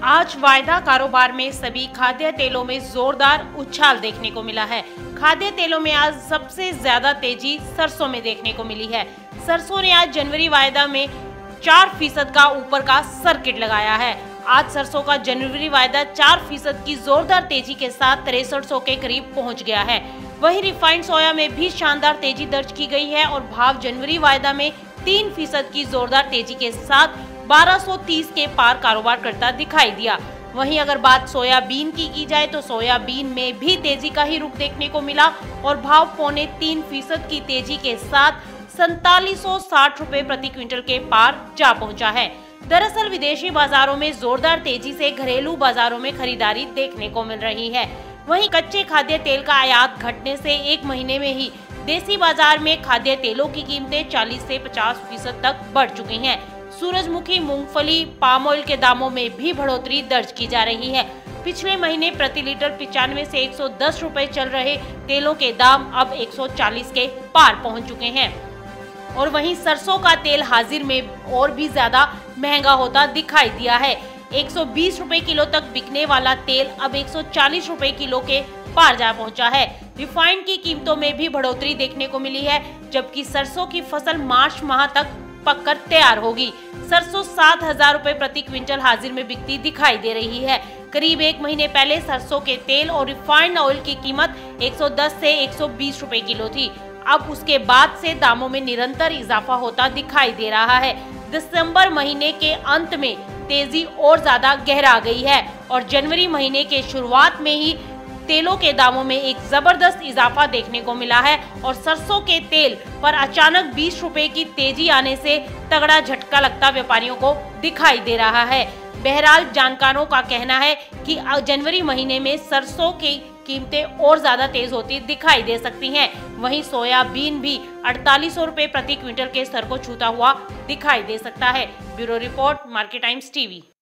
आज वायदा कारोबार में सभी खाद्य तेलों में जोरदार उछाल देखने को मिला है। खाद्य तेलों में आज सबसे ज्यादा तेजी सरसों में देखने को मिली है। सरसों ने आज जनवरी वायदा में 4% का ऊपर का सर्किट लगाया है। आज सरसों का जनवरी वायदा 4% की जोरदार तेजी के साथ 6300 के करीब पहुंच गया है। वहीं रिफाइंड सोया में भी शानदार तेजी दर्ज की गई है और भाव जनवरी वायदा में 3% की जोरदार तेजी के साथ 1230 के पार कारोबार करता दिखाई दिया। वहीं अगर बात सोयाबीन की जाए तो सोयाबीन में भी तेजी का ही रुख देखने को मिला और भाव 0.25% की तेजी के साथ 4760 रुपए प्रति क्विंटल के पार जा पहुंचा है। दरअसल विदेशी बाजारों में जोरदार तेजी से घरेलू बाजारों में खरीदारी देखने को मिल रही है। वहीं कच्चे खाद्य तेल का आयात घटने से एक महीने में ही देसी बाजार में खाद्य तेलों की कीमतें 40 से 50% तक बढ़ चुकी हैं। सूरजमुखी, मूंगफली, पाम ऑयल के दामों में भी बढ़ोतरी दर्ज की जा रही है। पिछले महीने प्रति लीटर 95 से 110 रुपए चल रहे तेलों के दाम अब 140 के पार पहुंच चुके हैं। और वहीं सरसों का तेल हाजिर में और भी ज्यादा महंगा होता दिखाई दिया है। 120 रुपए किलो तक बिकने वाला तेल अब 140 रुपए किलो के पार जा पहुंचा है। रिफाइंड की कीमतों में भी बढ़ोतरी देखने को मिली है, जबकि सरसों की फसल मार्च माह तक पककर तैयार होगी। सरसों 7000 रुपए प्रति क्विंटल हाजिर में बिकती दिखाई दे रही है। करीब एक महीने पहले सरसों के तेल और रिफाइंड ऑयल की कीमत 110 से 120 रुपए किलो थी। अब उसके बाद से दामों में निरंतर इजाफा होता दिखाई दे रहा है। दिसंबर महीने के अंत में तेजी और ज्यादा गहरा गई है और जनवरी महीने के शुरुआत में ही तेलों के दामों में एक जबरदस्त इजाफा देखने को मिला है और सरसों के तेल पर अचानक 20 रुपए की तेजी आने से तगड़ा झटका लगता व्यापारियों को दिखाई दे रहा है। बहरहाल जानकारों का कहना है कि जनवरी महीने में सरसों की कीमतें और ज्यादा तेज होती दिखाई दे सकती हैं। वहीं सोयाबीन भी 4800 रुपए प्रति क्विंटल के स्तर को छूता हुआ दिखाई दे सकता है। Bureau report, Market Times TV.